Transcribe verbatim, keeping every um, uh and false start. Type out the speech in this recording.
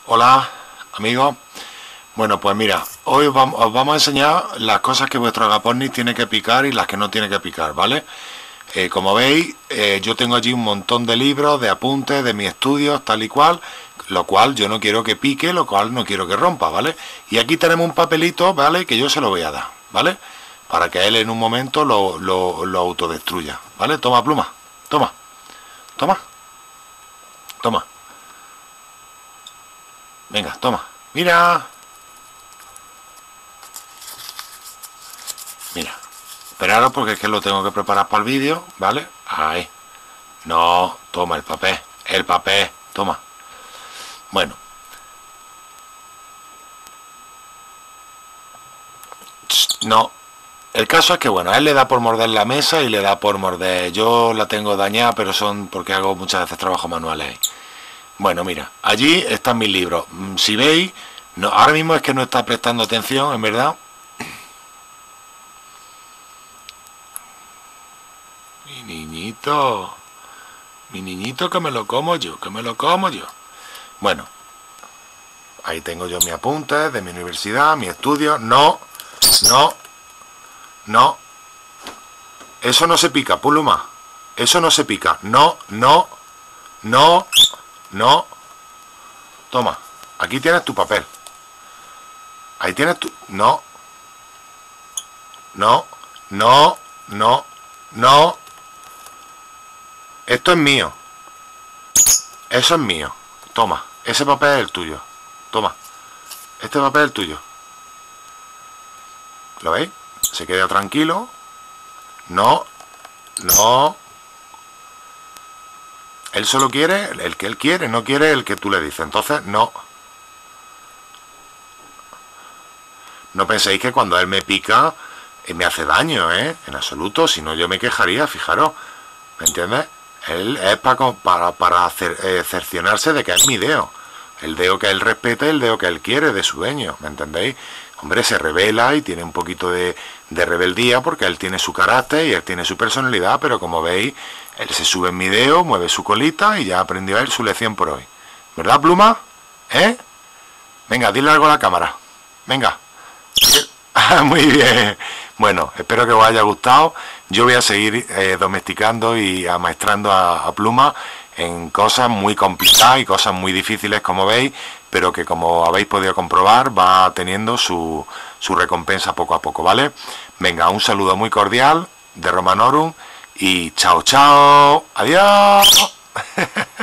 Hola amigos, bueno pues mira, hoy os vamos, os vamos a enseñar las cosas que vuestro agapornis tiene que picar y las que no tiene que picar, ¿vale? Eh, como veis, eh, yo tengo allí un montón de libros, de apuntes, de mis estudios, tal y cual, lo cual yo no quiero que pique, lo cual no quiero que rompa, ¿vale? Y aquí tenemos un papelito, ¿vale? Que yo se lo voy a dar, ¿vale? Para que él en un momento lo, lo, lo autodestruya, ¿vale? Toma pluma, toma, toma, toma. Venga, toma. Mira. Mira. Esperaros porque es que lo tengo que preparar para el vídeo, ¿vale? Ahí. No, toma el papel. El papel. Toma. Bueno. No. El caso es que, bueno, a él le da por morder la mesa y le da por morder... Yo la tengo dañada, pero son porque hago muchas veces trabajos manuales ahí. Bueno, mira, allí están mis libros. Si veis, no, ahora mismo es que no está prestando atención, en verdad. Mi niñito, mi niñito que me lo como yo, que me lo como yo. Bueno, ahí tengo yo mis apuntes de mi universidad, mi estudio. No, no, no. Eso no se pica, Puluma. Eso no se pica. No, no, no. No. Toma. Aquí tienes tu papel. Ahí tienes tu... No. No. No. No. No. Esto es mío. Eso es mío. Toma. Ese papel es el tuyo. Toma. Este papel es el tuyo. ¿Lo veis? Se queda tranquilo. No. No. Él solo quiere el que él quiere, no quiere el que tú le dices. Entonces, no. No penséis que cuando él me pica, eh, me hace daño, ¿eh? En absoluto, si no yo me quejaría, fijaros. ¿Me entiendes? Él es para, para, para hacer, eh, cerciorarse de que es mi dedo. El dedo que él respeta y el dedo que él quiere de su dueño, ¿me entendéis? Hombre, se revela y tiene un poquito de, de rebeldía porque él tiene su carácter y él tiene su personalidad, pero como veis, él se sube en mi dedo, mueve su colita y ya aprendió a él su lección por hoy. ¿Verdad, Pluma? ¿Eh? Venga, dile algo a la cámara. Venga. Muy bien. Bueno, espero que os haya gustado. Yo voy a seguir eh, domesticando y amaestrando a, a Pluma en cosas muy complicadas y cosas muy difíciles, como veis, pero que, como habéis podido comprobar, va teniendo su, su recompensa poco a poco, ¿vale? Venga, un saludo muy cordial de Romanorum y chao, chao. Adiós.